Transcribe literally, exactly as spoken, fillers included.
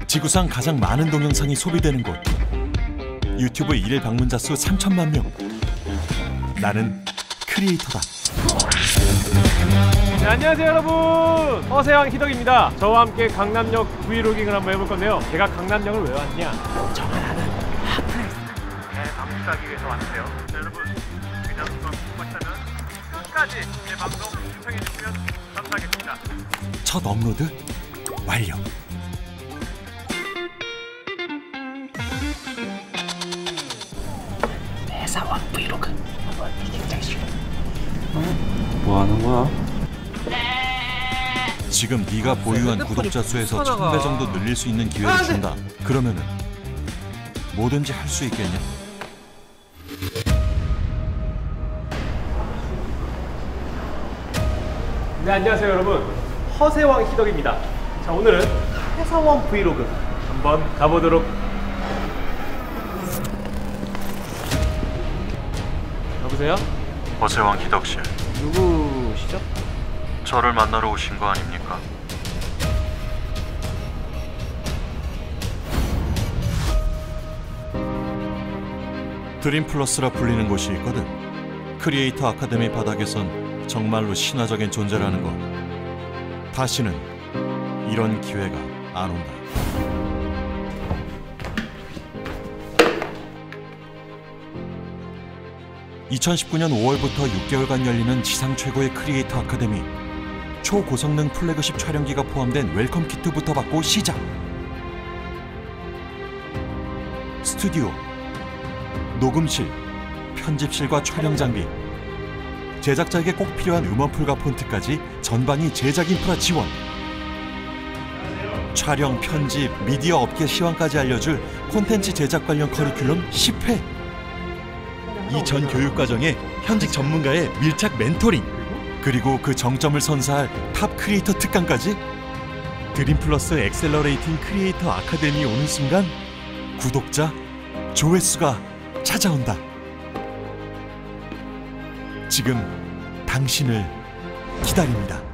지구상 가장 많은 동영상이 소비되는 곳. 유튜브 일일 방문자 수 삼천만 명. 나는 크리에이터다. 네, 안녕하세요 여러분, 허세왕 희덕입니다. 저와 함께 강남역 브이로깅을 한번 해볼 건데요. 제가 강남역을 왜 왔냐? 정하는 핫플레이스 네, 방문하기 위해서 왔는데요. 자, 여러분 그냥 이거 궁금하시다면 끝까지 제 방송 시청해주시면 감사하겠습니다. 첫 업로드 완료. 회사원 브이로그 한번 시작시켜. 뭐 하는 거야? 지금 네가 보유한 구독자 수에서 천 배 정도 늘릴 수 있는 기회를 준다. 그러면은 뭐든지 할 수 있겠냐? 네, 안녕하세요 여러분, 허세왕 희덕입니다. 자, 오늘은 회사원 브이로그 한번 가보도록. 여보세요? 허세왕 희덕씨, 누구시죠? 저를 만나러 오신 거 아닙니까? 드림플러스라 불리는 곳이 있거든. 크리에이터 아카데미 바닥에선 정말로 신화적인 존재라는 거. 다시는 이런 기회가 안 온다. 이천십구 년 오월부터 육 개월간 열리는 지상 최고의 크리에이터 아카데미. 초고성능 플래그십 촬영기가 포함된 웰컴 키트부터 받고 시작! 스튜디오, 녹음실, 편집실과 촬영 장비, 제작자에게 꼭 필요한 음원풀과 폰트까지 전방위 제작 인프라 지원. 촬영, 편집, 미디어 업계 시황까지 알려줄 콘텐츠 제작 관련 커리큘럼 십 회. 이 전 교육과정에 현직 전문가의 밀착 멘토링. 그리고 그 정점을 선사할 탑 크리에이터 특강까지. 드림플러스 엑셀러레이팅 크리에이터 아카데미 오는 순간 구독자, 조회수가 찾아온다. 지금 당신을 기다립니다.